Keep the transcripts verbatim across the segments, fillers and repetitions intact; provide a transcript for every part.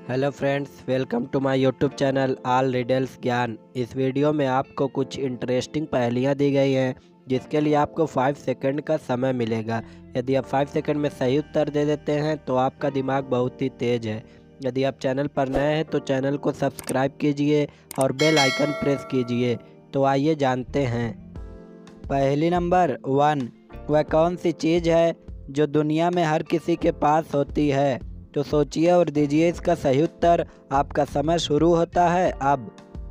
Hello friends, welcome to my YouTube channel all riddles ज्ञान। इस video में आपको कुछ इंटरेस्टिंग पहेलियाँ दी गई हैं जिसके लिए आपको फाइव सेकंड का समय मिलेगा। यदि आप फाइव सेकंड में सही उत्तर दे देते हैं तो आपका दिमाग बहुत ही तेज़ है। यदि आप चैनल पर नए हैं तो चैनल को सब्सक्राइब कीजिए और बेल आइकन प्रेस कीजिए। तो आइए जानते हैं। पहेली नंबर वन, वह कौन सी चीज़ है जो दुनिया में हर किसी के पास होती है? तो सोचिए और दीजिए इसका सही उत्तर। आपका समय शुरू होता है अब।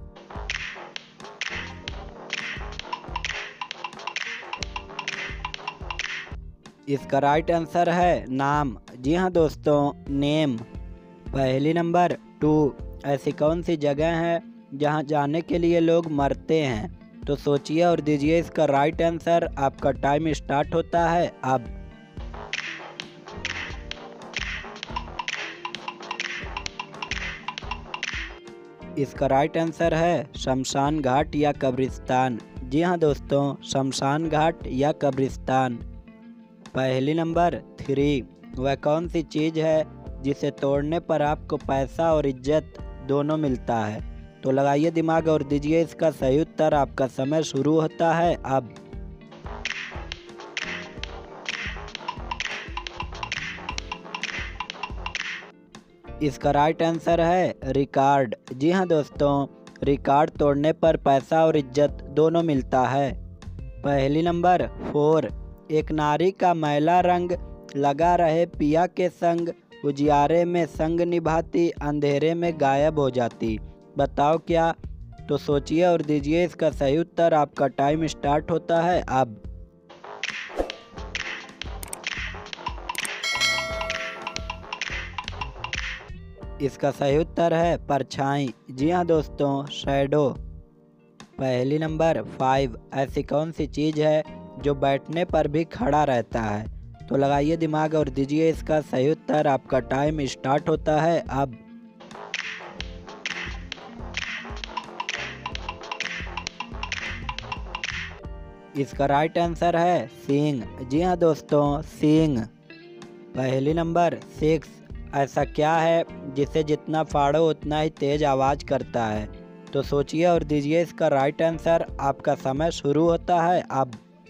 इसका राइट आंसर है नाम। जी हाँ दोस्तों, नेम। पहेली नंबर टू, ऐसी कौन सी जगह है जहाँ जाने के लिए लोग मरते हैं? तो सोचिए और दीजिए इसका राइट आंसर। आपका टाइम स्टार्ट होता है अब। इसका राइट आंसर है शमशान घाट या कब्रिस्तान। जी हाँ दोस्तों, शमशान घाट या कब्रिस्तान। पहेली नंबर थ्री, वह कौन सी चीज़ है जिसे तोड़ने पर आपको पैसा और इज्जत दोनों मिलता है? तो लगाइए दिमाग और दीजिए इसका सही उत्तर। आपका समय शुरू होता है अब। इसका राइट आंसर है रिकॉर्ड। जी हाँ दोस्तों, रिकॉर्ड तोड़ने पर पैसा और इज्जत दोनों मिलता है। पहेली नंबर फोर, एक नारी का मैला रंग लगा रहे पिया के संग, उजियारे में संग निभाती, अंधेरे में गायब हो जाती। बताओ क्या? तो सोचिए और दीजिए इसका सही उत्तर। आपका टाइम स्टार्ट होता है अब। इसका सही उत्तर है परछाई। जी हाँ दोस्तों, शैडो। पहेली नंबर फाइव, ऐसी कौन सी चीज़ है जो बैठने पर भी खड़ा रहता है? तो लगाइए दिमाग और दीजिए इसका सही उत्तर। आपका टाइम स्टार्ट होता है अब। इसका राइट आंसर है सींग। जी हाँ दोस्तों, सींग। पहेली नंबर सिक्स, ऐसा क्या है जिसे जितना फाड़ो उतना ही तेज आवाज़ करता है? तो सोचिए और दीजिए इसका राइट आंसर। आपका समय शुरू होता है अब।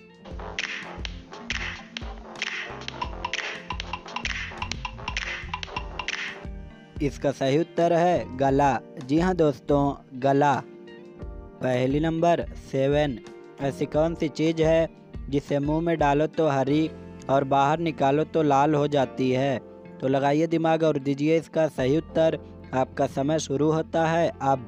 इसका सही उत्तर है गला। जी हाँ दोस्तों, गला। पहेली नंबर सेवन, ऐसी कौन सी चीज़ है जिसे मुंह में डालो तो हरी और बाहर निकालो तो लाल हो जाती है? तो लगाइए दिमाग और दीजिए इसका सही उत्तर। आपका समय शुरू होता है अब।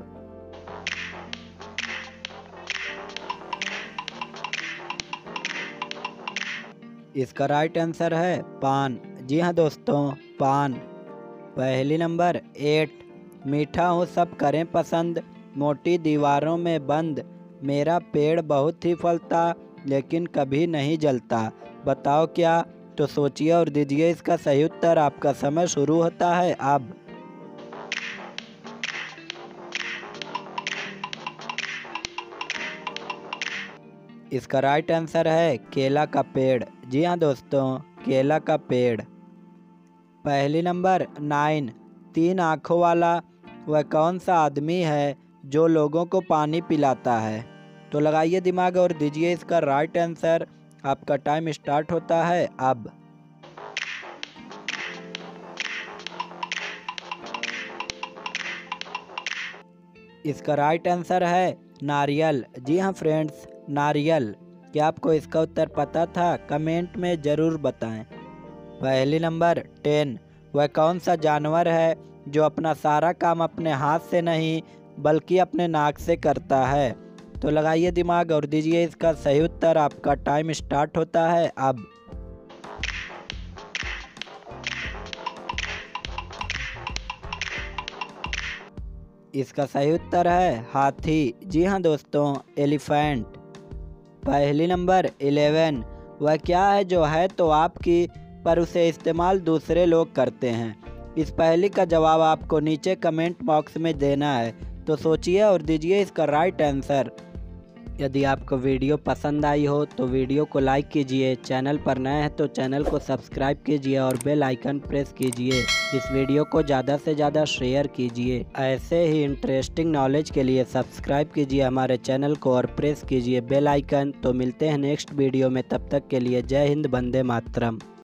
इसका राइट आंसर है पान। जी हाँ दोस्तों, पान। पहेली नंबर एट, मीठा हूँ सब करें पसंद, मोटी दीवारों में बंद, मेरा पेड़ बहुत ही फलता लेकिन कभी नहीं जलता। बताओ क्या? तो सोचिए और दीजिए इसका सही उत्तर। आपका समय शुरू होता है अब। इसका राइट आंसर है केला का पेड़। जी हाँ दोस्तों, केला का पेड़। पहेली नंबर नाइन, तीन आँखों वाला वह कौन सा आदमी है जो लोगों को पानी पिलाता है? तो लगाइए दिमाग और दीजिए इसका राइट आंसर। आपका टाइम स्टार्ट होता है अब। इसका राइट आंसर है नारियल। जी हाँ फ्रेंड्स, नारियल। क्या आपको इसका उत्तर पता था? कमेंट में ज़रूर बताएं। पहेली नंबर टेन, वह कौन सा जानवर है जो अपना सारा काम अपने हाथ से नहीं बल्कि अपने नाक से करता है? तो लगाइए दिमाग और दीजिए इसका सही उत्तर। आपका टाइम स्टार्ट होता है अब। इसका सही उत्तर है हाथी। जी हाँ दोस्तों, एलिफेंट। पहेली नंबर इलेवन, वह क्या है जो है तो आपकी पर उसे इस्तेमाल दूसरे लोग करते हैं? इस पहेली का जवाब आपको नीचे कमेंट बॉक्स में देना है। तो सोचिए और दीजिए इसका राइट आंसर। यदि आपको वीडियो पसंद आई हो तो वीडियो को लाइक कीजिए, चैनल पर नए हैं तो चैनल को सब्सक्राइब कीजिए और बेल आइकन प्रेस कीजिए। इस वीडियो को ज़्यादा से ज़्यादा शेयर कीजिए। ऐसे ही इंटरेस्टिंग नॉलेज के लिए सब्सक्राइब कीजिए हमारे चैनल को और प्रेस कीजिए बेल आइकन। तो मिलते हैं नेक्स्ट वीडियो में, तब तक के लिए जय हिंद, वंदे मातरम।